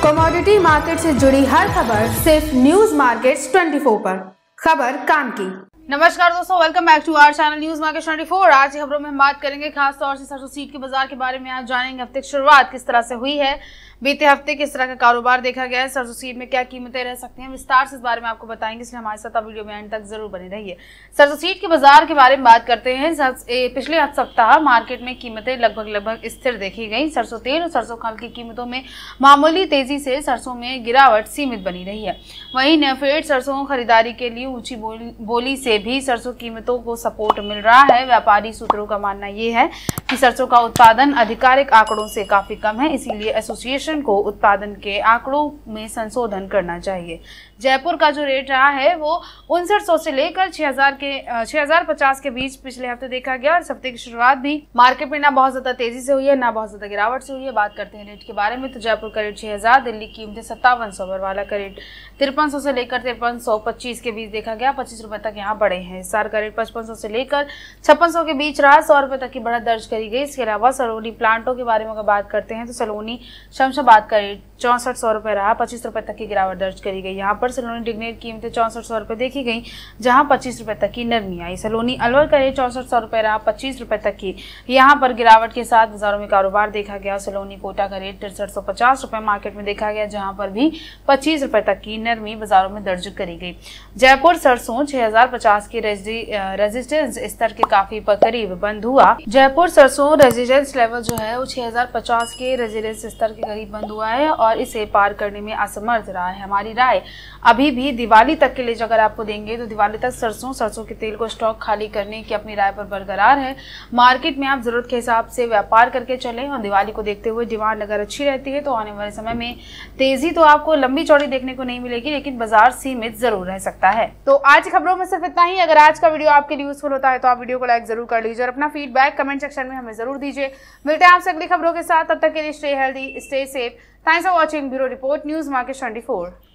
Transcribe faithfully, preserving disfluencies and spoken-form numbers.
Commodity market से जुड़ी हर खबर सिर्फ न्यूज मार्केट्स चौबीस पर। खबर काम की। नमस्कार दोस्तों, welcome back to our channel news market चौबीस। आज की खबरों में हम बात करेंगे खास तौर से सरसों सीड के बाजार के बारे में। आज जानेंगे हफ्ते की शुरुआत किस तरह से हुई है, बीते हफ्ते किस तरह का कारोबार देखा गया है, सरसों सीड में क्या कीमतें रह सकती हैं, विस्तार से इस बारे में आपको बताएंगे, इसलिए हमारे साथ वीडियो में एंड तक जरूर बने रहिए। सरसों सीड के बाजार के बारे में बात करते हैं। पिछले सप्ताह मार्केट में कीमतें लगभग लगभग स्थिर देखी गई। सरसों तेल और सरसों खल की कीमतों में मामूली तेजी से सरसों में गिरावट सीमित बनी रही है। वहीं नेफेड सरसों खरीदारी के लिए ऊंची बोली से भी सरसों कीमतों को सपोर्ट मिल रहा है। व्यापारी सूत्रों का मानना यह है कि सरसों का उत्पादन आधिकारिक आंकड़ों से काफी कम है, इसीलिए एसोसिएशन को उत्पादन के आंकड़ों में संशोधन करना चाहिए। जयपुर का जो रेट रहा है वो उनसठ सौ से लेकर छह हजार के छह हजार पचास के बीच पिछले हफ्ते देखा गया और इस हफ्ते की शुरुआत भी मार्केट में ना बहुत ज्यादा तेजी से हुई है ना बहुत ज्यादा गिरावट से हुई है। बात करते हैं रेट के बारे में तो जयपुर का रेट छह हजार, दिल्ली की कीमतें सत्तावन सौ, बरवाला का रेट तिरपन सौ से लेकर तिरपन सौ पच्चीस के बीच देखा गया। पच्चीस रुपए तक यहाँ बढ़े हैं। हिसार का रेट पचपन सौ से लेकर छप्पन सौ के बीच रहा, सौ रुपए तक की बढ़त दर्ज करी गई। इसके अलावा सलोनी प्लांटों के बारे में अगर बात करते हैं तो सलोनी शमशाबाद का रेट चौसठ सौ रुपए रहा, पच्चीस रुपए तक की गिरावट दर्ज करी गई। यहाँ पर सलोनी डिग्नेट कीमतें चौसठ सौ रुपए देखी गई, जहां पच्चीस रुपए तक की नरमी आई। सलोनी अलवर का रेट चौसठ सौ रुपए रहा, पच्चीस रुपए तक की यहाँ पर गिरावट के साथ बाजारों में कारोबार देखा गया। सलोनी कोटा का रेट तिरसठ सौ पचास रुपए मार्केट में देखा गया, जहां पर भी पच्चीस रुपए तक की नरमी बाजारों में दर्ज करी गई। जयपुर सरसों छह हजार पचास के रेजिस्टेंस स्तर के काफी करीब बंद हुआ। जयपुर सरसों रेजिस्टेंस लेवल जो है वो छह हजार पचास के रेजिस्टेंस स्तर के करीब बंद हुआ है और इसे पार करने में असमर्थ रहा है। हमारी राय अभी भी दिवाली तक के लिए अगर आपको देंगे तो दिवाली तक सरसों सरसों के तेल को स्टॉक खाली करने की अपनी राय पर बरकरार है। मार्केट में आप जरूरत के हिसाब से व्यापार करके चलें और दिवाली को देखते हुए डिमांड अगर अच्छी रहती है तो आने वाले समय में तेजी तो आपको लंबी चौड़ी देखने को नहीं मिलेगी, लेकिन बाजार सीमित जरूर रह सकता है। तो आज की खबरों में सिर्फ इतना ही। अगर आज का वीडियो आपके लिए यूजफुल होता है तो आप वीडियो को लाइक जरूर कर लीजिए और अपना फीडबैक कमेंट सेक्शन में हमें जरूर दीजिए। मिलते हैं आपसे अगली खबरों के साथ, तब तक के लिए stay healthy, stay safe. Thanks for watching. Bureau report, news market चौबीस।